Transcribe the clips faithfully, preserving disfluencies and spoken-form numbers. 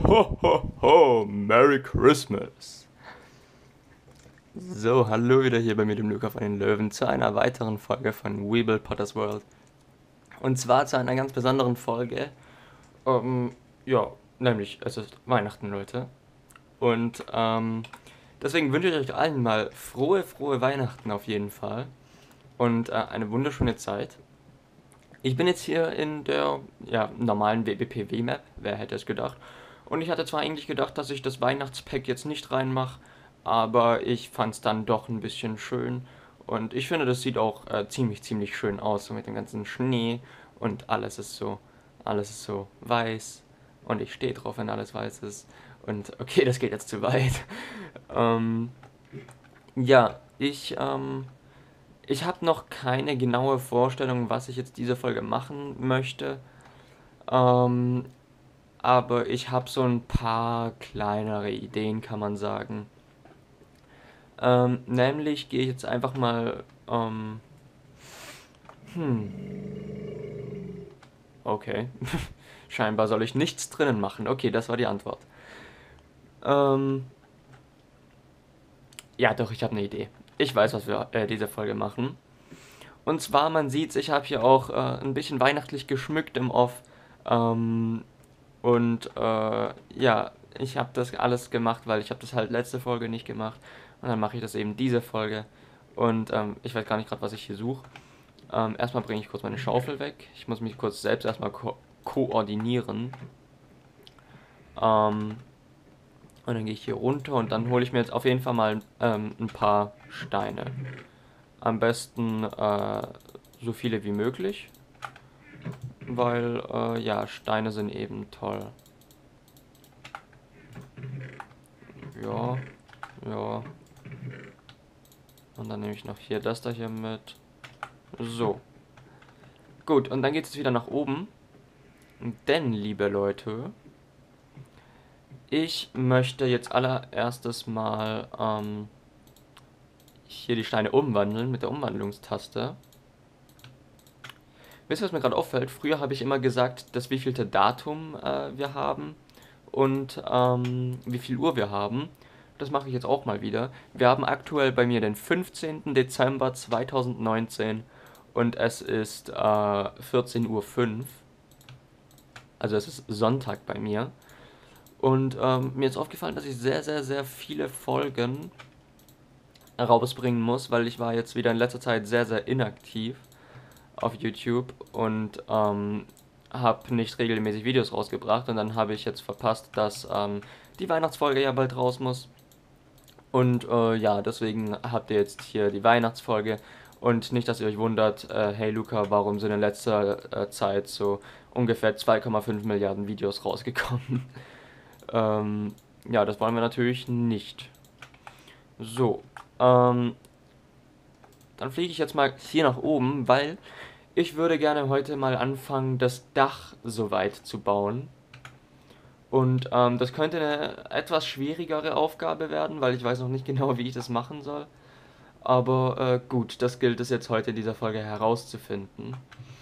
Ho, ho, ho, Merry Christmas. So, hallo wieder hier bei mir, dem Luca von den Löwen, zu einer weiteren Folge von Weeble Potters World. Und zwar zu einer ganz besonderen Folge. Ähm, ja, nämlich, es ist Weihnachten, Leute. Und, ähm, deswegen wünsche ich euch allen mal frohe, frohe Weihnachten auf jeden Fall. Und äh, eine wunderschöne Zeit. Ich bin jetzt hier in der ja, normalen W B P W-Map, wer hätte es gedacht. Und ich hatte zwar eigentlich gedacht, dass ich das Weihnachtspack jetzt nicht reinmache, aber ich fand es dann doch ein bisschen schön. Und ich finde, das sieht auch äh, ziemlich, ziemlich schön aus, so mit dem ganzen Schnee und alles ist so, alles ist so weiß. Und ich stehe drauf, wenn alles weiß ist. Und okay, das geht jetzt zu weit. ähm, ja, ich, ähm, ich habe noch keine genaue Vorstellung, was ich jetzt diese Folge machen möchte. Ähm, aber ich habe so ein paar kleinere Ideen, kann man sagen. Ähm, nämlich gehe ich jetzt einfach mal. Ähm, hm, okay. Scheinbar soll ich nichts drinnen machen. Okay, das war die Antwort. Ähm, ja, doch, ich habe eine Idee. Ich weiß, was wir äh, diese Folge machen. Und zwar, man sieht, ich habe hier auch äh, ein bisschen weihnachtlich geschmückt im Off. Ähm, und äh, ja, ich habe das alles gemacht, weil ich habe das halt letzte Folge nicht gemacht. Und dann mache ich das eben diese Folge. Und ähm, ich weiß gar nicht gerade, was ich hier suche. Ähm, erstmal bringe ich kurz meine Schaufel weg. Ich muss mich kurz selbst erstmal ko koordinieren. Ähm, und dann gehe ich hier runter und dann hole ich mir jetzt auf jeden Fall mal ähm, ein paar Steine. Am besten äh, so viele wie möglich, weil äh, ja, Steine sind eben toll. Ja, ja. Und dann nehme ich noch hier das da hier mit. So. Gut, und dann geht es wieder nach oben. Denn, liebe Leute, ich möchte jetzt allererstes mal ähm, hier die Steine umwandeln mit der Umwandlungstaste. Wisst ihr, was mir gerade auffällt? Früher habe ich immer gesagt, das wievielte Datum äh, wir haben und ähm, wie viel Uhr wir haben. Das mache ich jetzt auch mal wieder. Wir haben aktuell bei mir den fünfzehnten Dezember zweitausendneunzehn und es ist äh, vierzehn Uhr fünf. Also es ist Sonntag bei mir. Und ähm, mir ist aufgefallen, dass ich sehr, sehr, sehr viele Folgen rausbringen muss, weil ich war jetzt wieder in letzter Zeit sehr, sehr inaktiv auf YouTube und ähm, habe nicht regelmäßig Videos rausgebracht. Und dann habe ich jetzt verpasst, dass ähm, die Weihnachtsfolge ja bald raus muss. Und äh, ja, deswegen habt ihr jetzt hier die Weihnachtsfolge. Und nicht, dass ihr euch wundert, äh, hey Luca, warum sind in letzter äh, Zeit so ungefähr zwei Komma fünf Milliarden Videos rausgekommen? ähm, ja, das wollen wir natürlich nicht. So, ähm, dann fliege ich jetzt mal hier nach oben, weil ich würde gerne heute mal anfangen, das Dach soweit zu bauen. Und ähm, das könnte eine etwas schwierigere Aufgabe werden, weil ich weiß noch nicht genau, wie ich das machen soll. Aber äh, gut, das gilt es jetzt heute in dieser Folge herauszufinden.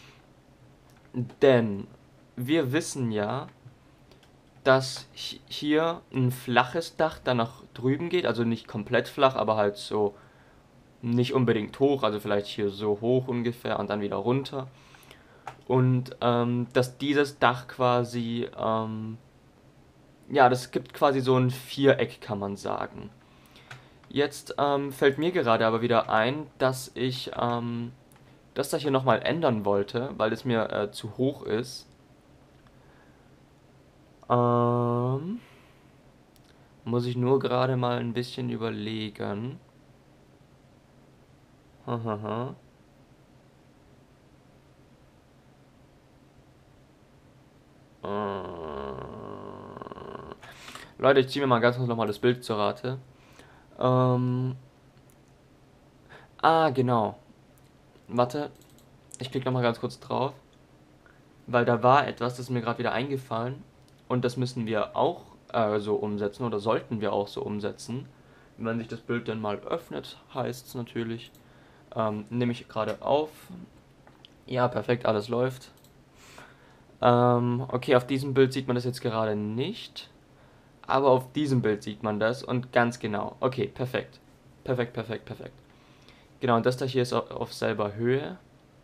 Denn wir wissen ja, dass hier ein flaches Dach dann nach drüben geht. Also nicht komplett flach, aber halt so nicht unbedingt hoch. Also vielleicht hier so hoch ungefähr und dann wieder runter. Und ähm, dass dieses Dach quasi, ähm, ja, das gibt quasi so ein Viereck, kann man sagen. Jetzt ähm, fällt mir gerade aber wieder ein, dass ich ähm, das da hier nochmal ändern wollte, weil es mir äh, zu hoch ist. Ähm, muss ich nur gerade mal ein bisschen überlegen. Hahaha. Äh, Leute, ich ziehe mir mal ganz kurz nochmal das Bild zur Rate. Ähm, ah, genau. Warte, ich klicke nochmal ganz kurz drauf, weil da war etwas, das ist mir gerade wieder eingefallen und das müssen wir auch äh, so umsetzen oder sollten wir auch so umsetzen. Wenn sich das Bild dann mal öffnet, heißt es natürlich. Ähm, nehme ich gerade auf. Ja, perfekt, alles läuft. Ähm, okay, auf diesem Bild sieht man das jetzt gerade nicht. aber auf diesem Bild sieht man das und ganz genau. Okay, perfekt. Perfekt, perfekt, perfekt. Genau, und das da hier ist auf, auf selber Höhe.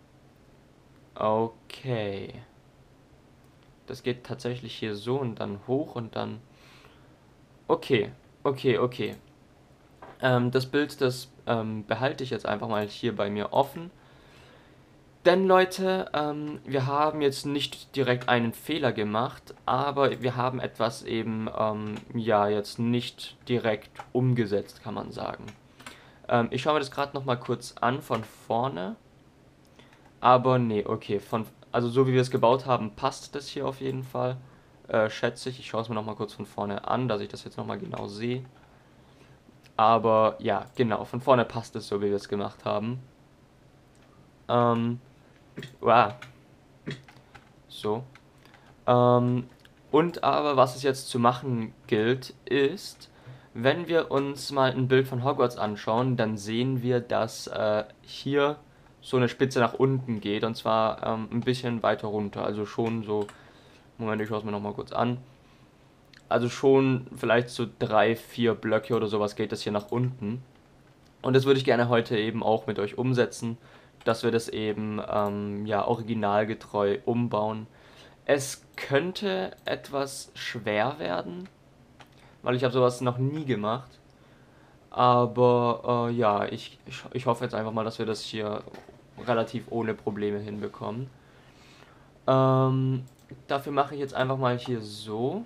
Okay. Das geht tatsächlich hier so und dann hoch und dann... Okay, okay, okay. Ähm, das Bild, das ähm, behalte ich jetzt einfach mal hier bei mir offen. Denn Leute, ähm, wir haben jetzt nicht direkt einen Fehler gemacht, aber wir haben etwas eben, ähm, ja, jetzt nicht direkt umgesetzt, kann man sagen. Ähm, ich schaue mir das gerade nochmal kurz an von vorne. Aber nee, okay, von, also so wie wir es gebaut haben, passt das hier auf jeden Fall. Äh, schätze ich. Ich schaue es mir nochmal kurz von vorne an, dass ich das jetzt nochmal genau sehe. Aber ja, genau, von vorne passt es so, wie wir es gemacht haben. Ähm, wow, so. Ähm, und aber, was es jetzt zu machen gilt, ist, wenn wir uns mal ein Bild von Hogwarts anschauen, dann sehen wir, dass äh, hier so eine Spitze nach unten geht, und zwar ähm, ein bisschen weiter runter. Also schon so, Moment, ich schaue es mir nochmal kurz an. Also schon vielleicht so drei, vier Blöcke oder sowas geht das hier nach unten. Und das würde ich gerne heute eben auch mit euch umsetzen, dass wir das eben ähm, ja, originalgetreu umbauen. Es könnte etwas schwer werden, weil ich habe sowas noch nie gemacht. Aber äh, ja, ich, ich, ich hoffe jetzt einfach mal, dass wir das hier relativ ohne Probleme hinbekommen. Ähm, dafür mache ich jetzt einfach mal hier so.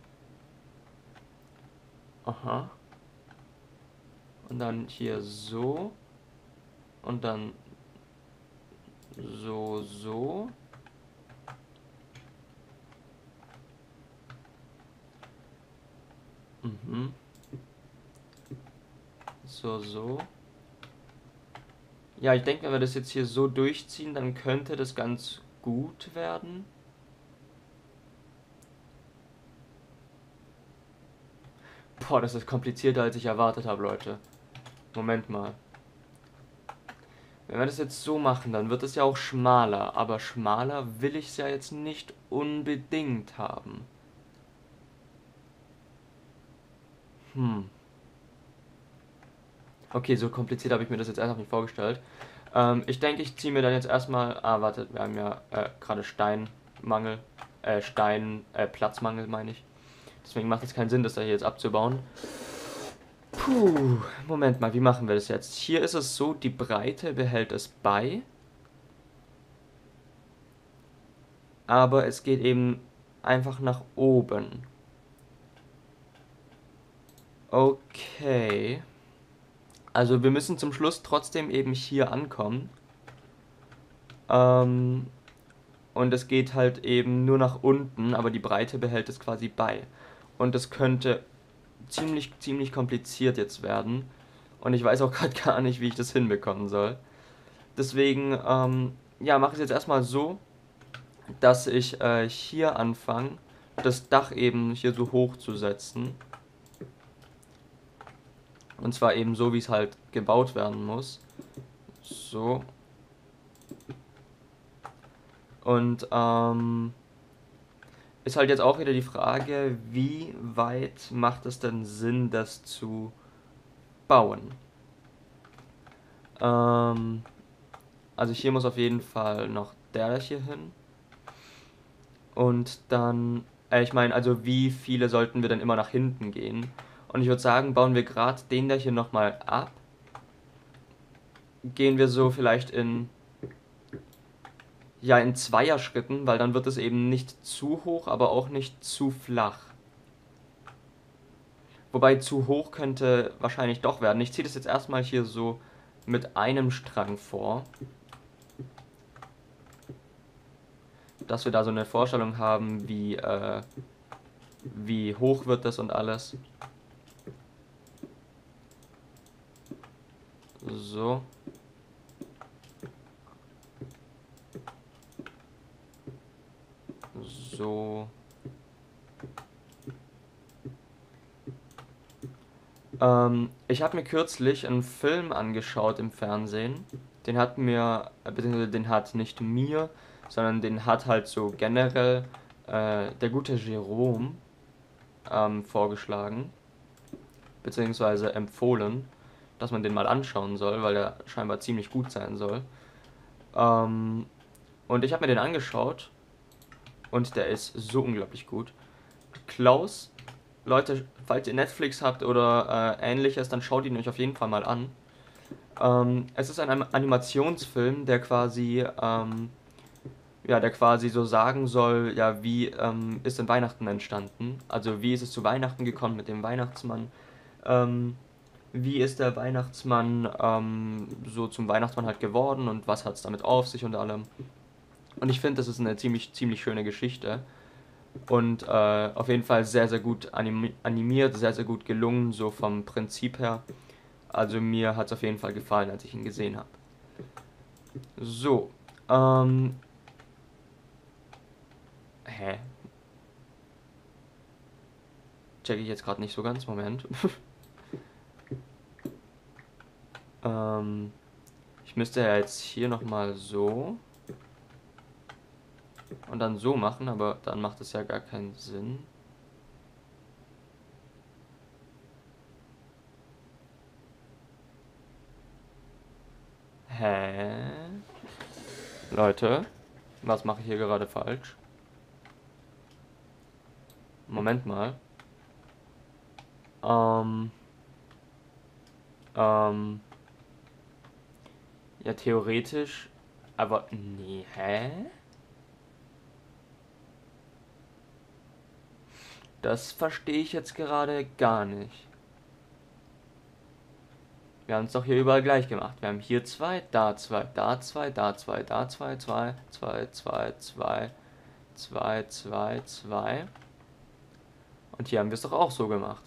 Aha. Und dann hier so. Und dann so, so. Mhm. So, so. Ja, ich denke, wenn wir das jetzt hier so durchziehen, dann könnte das ganz gut werden. Boah, das ist komplizierter, als ich erwartet habe, Leute. Moment mal. Wenn wir das jetzt so machen, dann wird es ja auch schmaler. Aber schmaler will ich es ja jetzt nicht unbedingt haben. Hm. Okay, so kompliziert habe ich mir das jetzt einfach nicht vorgestellt. Ähm, ich denke, ich ziehe mir dann jetzt erstmal... Ah, warte, wir haben ja äh, gerade Steinmangel. Äh, Stein... Äh, Platzmangel, meine ich. Deswegen macht es keinen Sinn, das da hier jetzt abzubauen. Puh, Moment mal, wie machen wir das jetzt? Hier ist es so, die Breite behält es bei. Aber es geht eben einfach nach oben. Okay. Also wir müssen zum Schluss trotzdem eben hier ankommen. Ähm, und es geht halt eben nur nach unten, aber die Breite behält es quasi bei. Und es könnte ziemlich, ziemlich kompliziert jetzt werden. Und ich weiß auch gerade gar nicht, wie ich das hinbekommen soll. Deswegen, ähm, ja, mache ich es jetzt erstmal so, dass ich äh, hier anfange, das Dach eben hier so hoch zu setzen. Und zwar eben so, wie es halt gebaut werden muss. So. Und ähm, ist halt jetzt auch wieder die Frage, wie weit macht es denn Sinn, das zu bauen? Ähm, also hier muss auf jeden Fall noch der hier hin. Und dann, äh, ich meine, also wie viele sollten wir dann immer nach hinten gehen? Und ich würde sagen, bauen wir gerade den da hier nochmal ab. Gehen wir so vielleicht in, ja, in Zweierschritten, weil dann wird es eben nicht zu hoch, aber auch nicht zu flach. Wobei zu hoch könnte wahrscheinlich doch werden. Ich ziehe das jetzt erstmal hier so mit einem Strang vor. Dass wir da so eine Vorstellung haben, wie, äh, wie hoch wird das und alles. So. So. Ähm, ich habe mir kürzlich einen Film angeschaut im Fernsehen. Den hat mir, äh, beziehungsweise den hat nicht mir, sondern den hat halt so generell äh, der gute Jerome. ähm, vorgeschlagen, beziehungsweise empfohlen, dass man den mal anschauen soll, weil er scheinbar ziemlich gut sein soll. Ähm, und ich habe mir den angeschaut und der ist so unglaublich gut. Klaus, Leute, falls ihr Netflix habt oder äh, ähnliches, dann schaut ihn euch auf jeden Fall mal an. Ähm, es ist ein Anim- Animationsfilm, der quasi, ähm, ja, der quasi so sagen soll, ja, wie ähm, ist denn Weihnachten entstanden? Also wie ist es zu Weihnachten gekommen mit dem Weihnachtsmann? Ähm, wie ist der Weihnachtsmann ähm, so zum Weihnachtsmann halt geworden und was hat es damit auf sich und allem? Und ich finde, das ist eine ziemlich, ziemlich schöne Geschichte. Und äh, auf jeden Fall sehr, sehr gut animi animiert, sehr, sehr gut gelungen, so vom Prinzip her. Also mir hat es auf jeden Fall gefallen, als ich ihn gesehen habe. So, ähm, hä? Check ich jetzt gerade nicht so ganz, Moment. ähm, ich müsste ja jetzt hier nochmal so und dann so machen, aber dann macht es ja gar keinen Sinn. Hä? Leute, was mache ich hier gerade falsch? Moment mal. Ähm, ähm, ja, theoretisch, aber nee, hä? Das verstehe ich jetzt gerade gar nicht. Wir haben es doch hier überall gleich gemacht. Wir haben hier zwei, da zwei, da zwei, da zwei, da zwei, zwei, zwei, zwei, zwei, zwei, zwei, zwei. Und hier haben wir es doch auch so gemacht.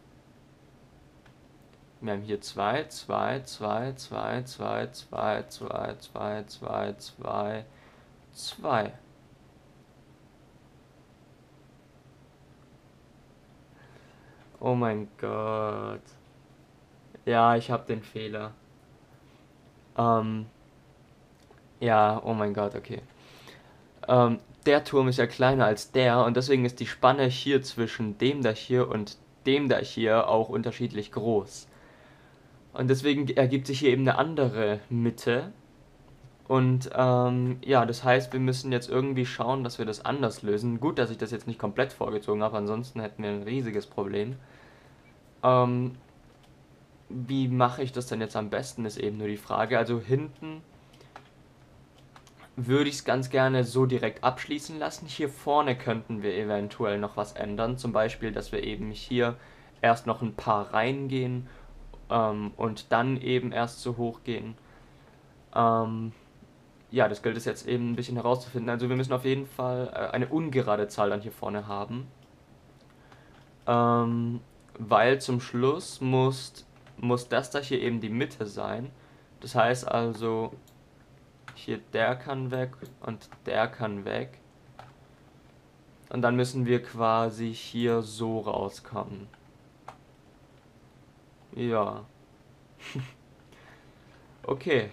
Wir haben hier zwei, zwei, zwei, zwei, zwei, zwei, zwei, zwei, zwei, zwei, zwei. Oh mein Gott. Ja, ich habe den Fehler. Ähm, ja, oh mein Gott, okay. Ähm, der Turm ist ja kleiner als der und deswegen ist die Spanne hier zwischen dem da hier und dem da hier auch unterschiedlich groß. Und deswegen ergibt sich hier eben eine andere Mitte. Und ähm, ja, das heißt, wir müssen jetzt irgendwie schauen, dass wir das anders lösen. Gut, dass ich das jetzt nicht komplett vorgezogen habe, ansonsten hätten wir ein riesiges Problem. Ähm, wie mache ich das denn jetzt am besten, ist eben nur die Frage. Also hinten würde ich es ganz gerne so direkt abschließen lassen. Hier vorne könnten wir eventuell noch was ändern. Zum Beispiel, dass wir eben hier erst noch ein paar reingehen ähm, und dann eben erst so hoch gehen. Ähm, ja, das gilt es jetzt eben ein bisschen herauszufinden. Also wir müssen auf jeden Fall äh, eine ungerade Zahl dann hier vorne haben. Ähm, weil zum Schluss muss, muss das da hier eben die Mitte sein. Das heißt also, hier der kann weg und der kann weg. Und dann müssen wir quasi hier so rauskommen. Ja. Okay.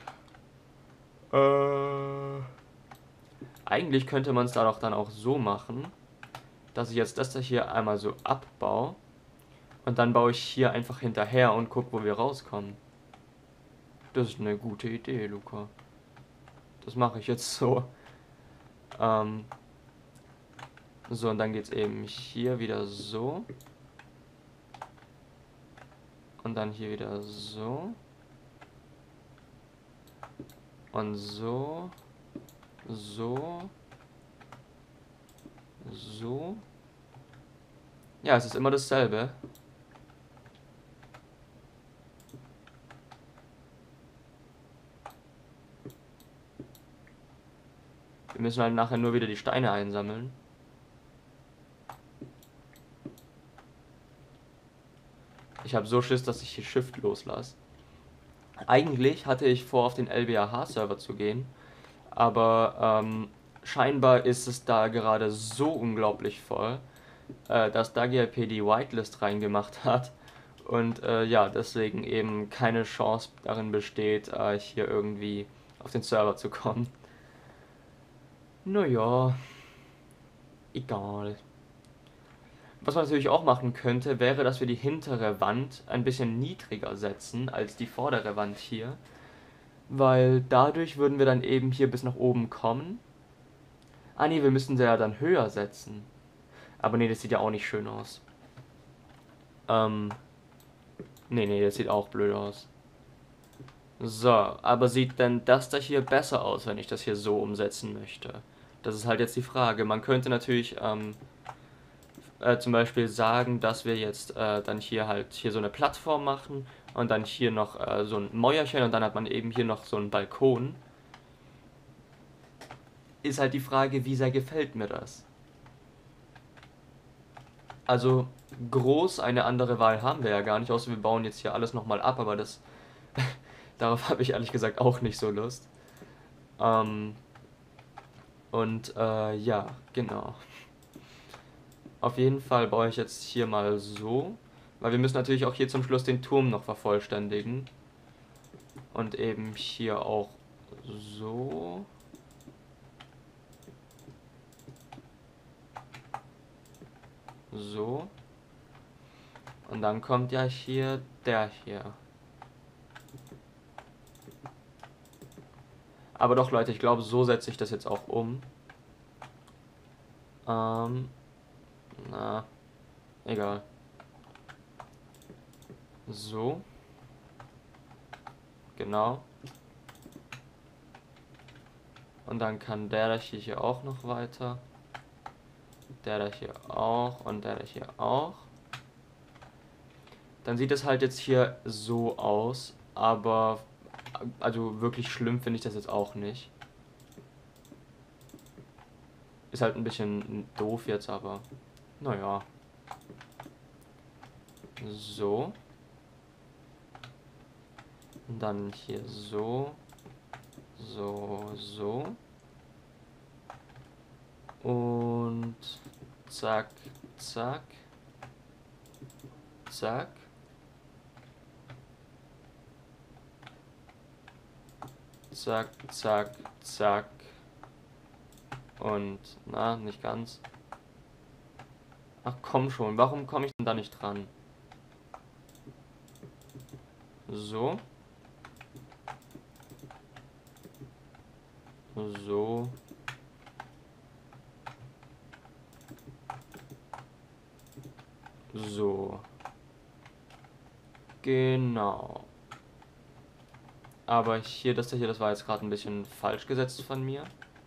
Äh. Eigentlich könnte man es da doch dann auch so machen, dass ich jetzt das da hier einmal so abbaue. Und dann baue ich hier einfach hinterher und gucke, wo wir rauskommen. Das ist eine gute Idee, Luca. Das mache ich jetzt so. Ähm. So, und dann geht es eben hier wieder so. Und dann hier wieder so. Und so. So. So. Ja, es ist immer dasselbe. Wir müssen halt nachher nur wieder die Steine einsammeln. Ich habe so Schiss, dass ich hier Shift loslasse. Eigentlich hatte ich vor, auf den L B A H-Server zu gehen, aber ähm, scheinbar ist es da gerade so unglaublich voll, äh, dass DagiLP die Whitelist reingemacht hat und äh, ja, deswegen eben keine Chance darin besteht, äh, hier irgendwie auf den Server zu kommen. Naja, egal. Was man natürlich auch machen könnte, wäre, dass wir die hintere Wand ein bisschen niedriger setzen als die vordere Wand hier. Weil dadurch würden wir dann eben hier bis nach oben kommen. Ah nee, wir müssen sie ja dann höher setzen. Aber nee, das sieht ja auch nicht schön aus. Ähm. Nee, nee, das sieht auch blöd aus. So, aber sieht denn das da hier besser aus, wenn ich das hier so umsetzen möchte? Das ist halt jetzt die Frage. Man könnte natürlich ähm, äh, zum Beispiel sagen, dass wir jetzt äh, dann hier halt hier so eine Plattform machen und dann hier noch äh, so ein Mäuerchen und dann hat man eben hier noch so einen Balkon. Ist halt die Frage, wie sehr gefällt mir das? Also groß eine andere Wahl haben wir ja gar nicht, außer wir bauen jetzt hier alles nochmal ab, aber das darauf habe ich ehrlich gesagt auch nicht so Lust. Ähm, und äh, ja, genau. Auf jeden Fall baue ich jetzt hier mal so, weil wir müssen natürlich auch hier zum Schluss den Turm noch vervollständigen. Und eben hier auch so. So. Und dann kommt ja hier der hier. Aber doch, Leute, ich glaube, so setze ich das jetzt auch um. Ähm. Na. Egal. So. Genau. Und dann kann der da hier auch noch weiter. Der da hier auch und der da hier auch. Dann sieht es halt jetzt hier so aus, aber also wirklich schlimm finde ich das jetzt auch nicht. Ist halt ein bisschen doof jetzt, aber naja. So. Und dann hier so. So, so. Und zack, zack. Zack. Zack, zack, zack. Und, na, nicht ganz. Ach komm schon, warum komme ich denn da nicht dran? So. So. So. Genau. Aber hier, das hier, das war jetzt gerade ein bisschen falsch gesetzt von mir.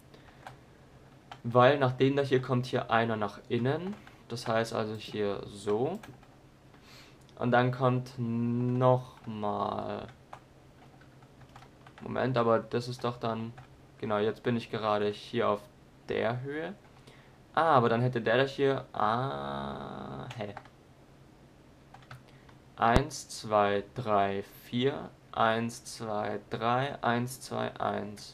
Weil nach dem da hier kommt hier einer nach innen. Das heißt also hier so. Und dann kommt nochmal. Moment, aber das ist doch dann. Genau, jetzt bin ich gerade hier auf der Höhe. Ah, aber dann hätte der da hier. Ah, hä. eins, zwei, drei, vier. eins, zwei, drei. eins, zwei, eins.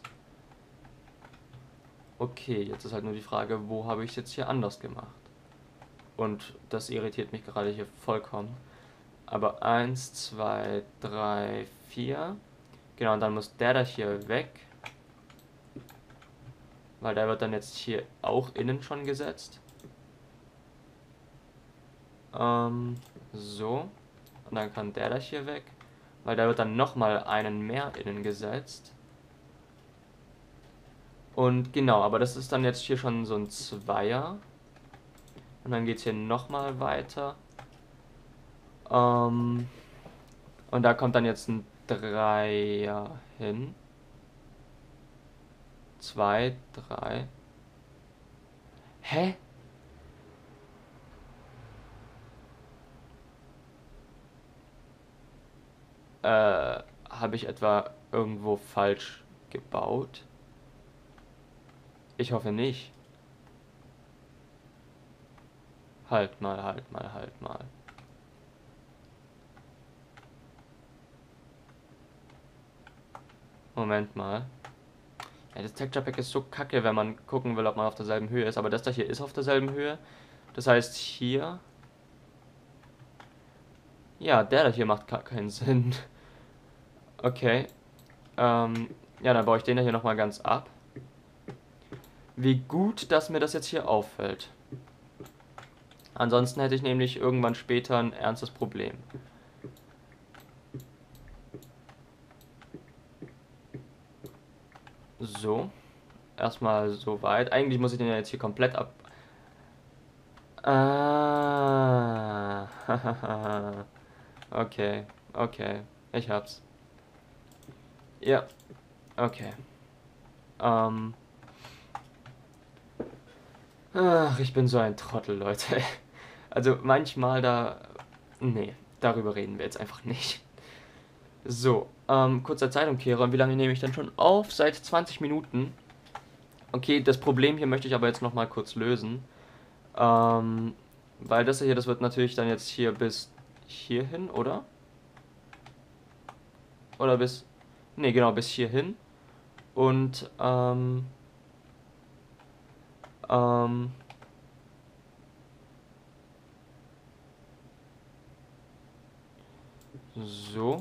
Okay, jetzt ist halt nur die Frage, wo habe ich es jetzt hier anders gemacht? Und das irritiert mich gerade hier vollkommen. Aber eins, zwei, drei, vier. Genau, und dann muss der da hier weg. Weil der wird dann jetzt hier auch innen schon gesetzt. Ähm, so. Und dann kann der da hier weg. Weil der wird dann nochmal einen mehr innen gesetzt. Und genau, aber das ist dann jetzt hier schon so ein Zweier. Und dann geht es hier nochmal weiter. Ähm, und da kommt dann jetzt ein Dreier hin. Zwei, drei. Hä? Äh, habe ich etwa irgendwo falsch gebaut? Ich hoffe nicht. Halt mal, halt mal, halt mal. Moment mal. Ja, das Texture Pack ist so kacke, wenn man gucken will, ob man auf derselben Höhe ist. Aber das da hier ist auf derselben Höhe. Das heißt hier... Ja, der da hier macht gar keinen Sinn. Okay. Ähm, ja, dann baue ich den da hier nochmal ganz ab. Wie gut, dass mir das jetzt hier auffällt. Ansonsten hätte ich nämlich irgendwann später ein ernstes Problem. So. Erstmal so weit. Eigentlich muss ich den ja jetzt hier komplett ab... Ah. Okay. Okay. Ich hab's. Ja. Okay. Ähm. Ach, ich bin so ein Trottel, Leute. Also manchmal da... Nee, darüber reden wir jetzt einfach nicht. So, ähm, kurzer Zeitumkehrer. Und wie lange nehme ich denn schon auf? Seit zwanzig Minuten. Okay, das Problem hier möchte ich aber jetzt nochmal kurz lösen. Ähm, weil das hier, das wird natürlich dann jetzt hier bis hierhin, oder? Oder bis... Nee, genau, bis hierhin. Und, ähm... Ähm... So.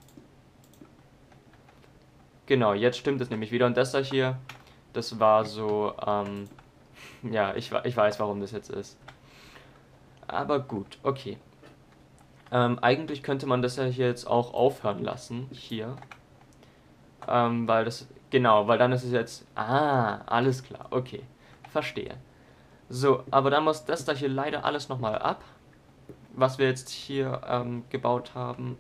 Genau, jetzt stimmt es nämlich wieder. Und das da hier, das war so, ähm... Ja, ich, ich weiß, warum das jetzt ist. Aber gut, okay. Ähm, eigentlich könnte man das ja hier jetzt auch aufhören lassen. Hier. Ähm, weil das... Genau, weil dann ist es jetzt... Ah, alles klar, okay. Verstehe. So, aber dann muss das da hier leider alles nochmal ab. Was wir jetzt hier ähm, gebaut haben.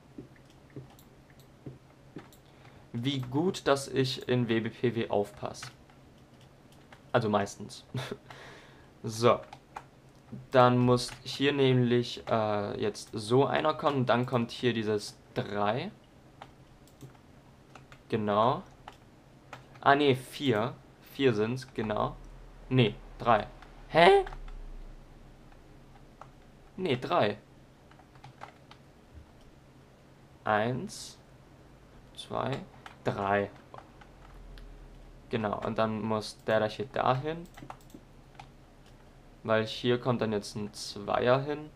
Wie gut, dass ich in W B P W aufpasse. Also meistens. So. Dann muss hier nämlich äh, jetzt so einer kommen. Dann kommt hier dieses drei. Genau. Ah, ne, vier. vier sind's, genau. Ne, drei. Hä? Ne, drei. Eins, zwei, drei. Genau, und dann muss der da hier dahin. Weil hier kommt dann jetzt ein Zweier hin.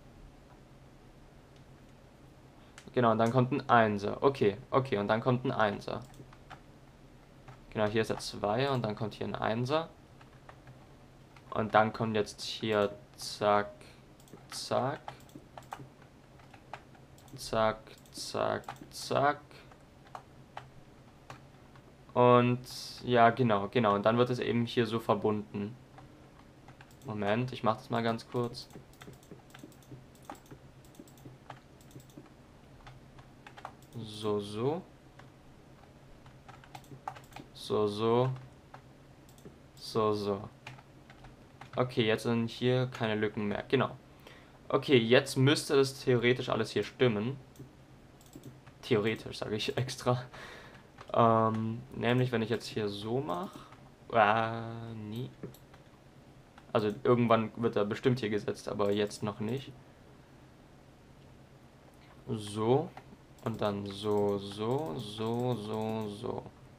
Genau, und dann kommt ein Einser. Okay, okay, und dann kommt ein Einser. Genau, hier ist der Zweier und dann kommt hier ein Einser. Und dann kommt jetzt hier zack, zack. Zack, zack, zack. Und ja, genau, genau. Und dann wird es eben hier so verbunden. Moment, ich mache das mal ganz kurz. So, so. So, so. So, so. Okay, jetzt sind hier keine Lücken mehr. Genau. Okay, jetzt müsste das theoretisch alles hier stimmen. Theoretisch, sage ich extra. Ähm, nämlich, wenn ich jetzt hier so mache. Äh, nie. Also irgendwann wird er bestimmt hier gesetzt, aber jetzt noch nicht. So. Und dann so, so, so, so, so.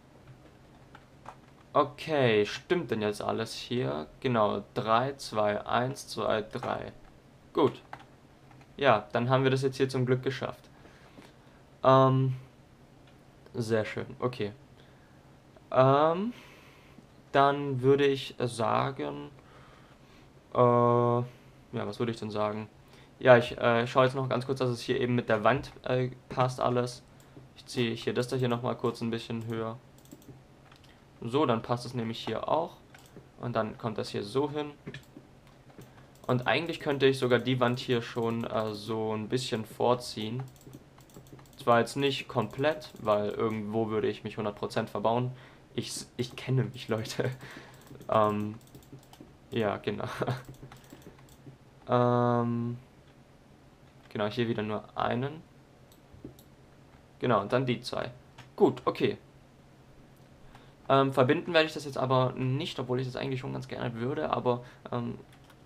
Okay, stimmt denn jetzt alles hier? Genau, drei, zwei, eins, zwei, drei. Gut. Ja, dann haben wir das jetzt hier zum Glück geschafft. Ähm, sehr schön, okay. Ähm, dann würde ich sagen, äh, ja, was würde ich denn sagen? Ja, ich äh, schaue jetzt noch ganz kurz, dass es hier eben mit der Wand äh, passt alles. Ich ziehe hier das da hier nochmal kurz ein bisschen höher. So, dann passt es nämlich hier auch. Und dann kommt das hier so hin. Und eigentlich könnte ich sogar die Wand hier schon äh, so ein bisschen vorziehen. Zwar jetzt nicht komplett, weil irgendwo würde ich mich hundert Prozent verbauen. Ich, ich kenne mich, Leute. ähm, ja, genau. ähm, genau, hier wieder nur einen. Genau, und dann die zwei. Gut, okay. Ähm, verbinden werde ich das jetzt aber nicht, obwohl ich das eigentlich schon ganz gerne würde, aber ähm,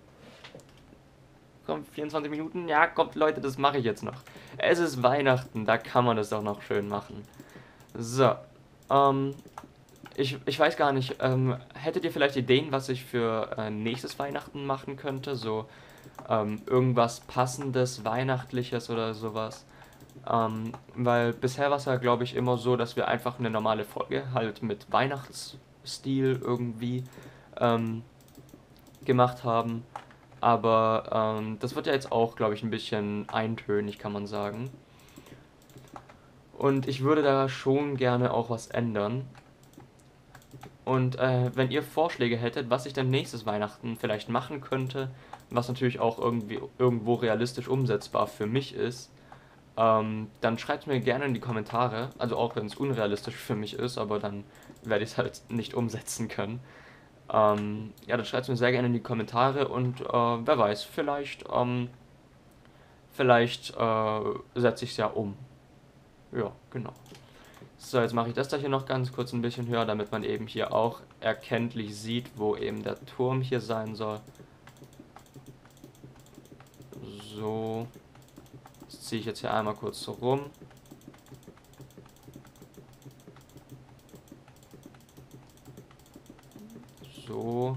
komm, vierundzwanzig Minuten, ja, kommt Leute, das mache ich jetzt noch. Es ist Weihnachten, da kann man das doch noch schön machen. So, ähm, ich, ich weiß gar nicht, ähm, hättet ihr vielleicht Ideen, was ich für äh, nächstes Weihnachten machen könnte? So, ähm, irgendwas Passendes, Weihnachtliches oder sowas? Ähm, weil bisher war es ja, glaube ich, immer so, dass wir einfach eine normale Folge halt mit Weihnachtsstil irgendwie ähm, gemacht haben. Aber ähm, das wird ja jetzt auch, glaube ich, ein bisschen eintönig, kann man sagen. Und ich würde da schon gerne auch was ändern. Und äh, wenn ihr Vorschläge hättet, was ich dann nächstes Weihnachten vielleicht machen könnte, was natürlich auch irgendwie irgendwo realistisch umsetzbar für mich ist, ähm, dann schreibt mir gerne in die Kommentare. Also auch wenn es unrealistisch für mich ist, aber dann werde ich es halt nicht umsetzen können. Ähm, ja, dann schreibt mir sehr gerne in die Kommentare und äh, wer weiß, vielleicht, ähm, vielleicht äh, setze ich es ja um. Ja, genau. So, jetzt mache ich das da hier noch ganz kurz ein bisschen höher, damit man eben hier auch erkenntlich sieht, wo eben der Turm hier sein soll. So. Das ziehe ich jetzt hier einmal kurz so rum. So.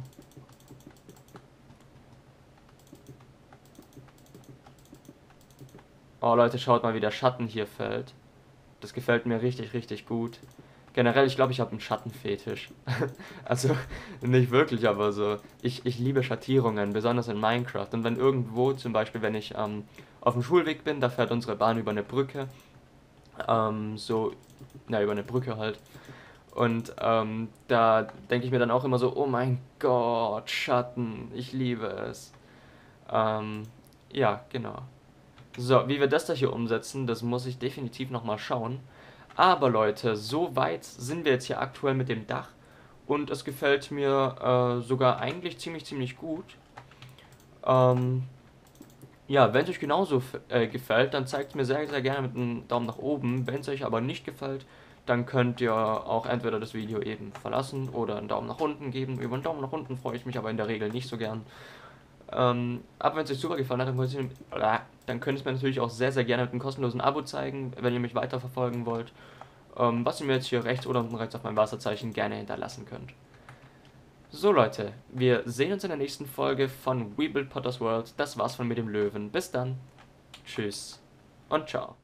Oh Leute, schaut mal, wie der Schatten hier fällt. Das gefällt mir richtig, richtig gut. Generell, ich glaube, ich habe einen Schattenfetisch. Also, nicht wirklich, aber so. Ich, ich liebe Schattierungen, besonders in Minecraft. Und wenn irgendwo, zum Beispiel, wenn ich ähm, auf dem Schulweg bin, da fährt unsere Bahn über eine Brücke. Ähm, so, na, über eine Brücke halt. Und ähm, da denke ich mir dann auch immer so, oh mein Gott, Schatten, ich liebe es. Ähm, ja, genau. So, wie wir das da hier umsetzen, das muss ich definitiv nochmal schauen. Aber Leute, so weit sind wir jetzt hier aktuell mit dem Dach. Und es gefällt mir äh, sogar eigentlich ziemlich, ziemlich gut. Ähm, ja, wenn es euch genauso äh, gefällt, dann zeigt es mir sehr, sehr gerne mit einem Daumen nach oben. Wenn es euch aber nicht gefällt, dann könnt ihr auch entweder das Video eben verlassen oder einen Daumen nach unten geben. Über einen Daumen nach unten freue ich mich aber in der Regel nicht so gern. Ähm, aber wenn es euch super gefallen hat, dann könnt, ihr, dann könnt ihr es mir natürlich auch sehr, sehr gerne mit einem kostenlosen Abo zeigen, wenn ihr mich weiterverfolgen wollt. Ähm, was ihr mir jetzt hier rechts oder unten rechts auf meinem Wasserzeichen gerne hinterlassen könnt. So Leute, wir sehen uns in der nächsten Folge von We Build Potters World. Das war's von mir, dem Löwen. Bis dann. Tschüss und ciao.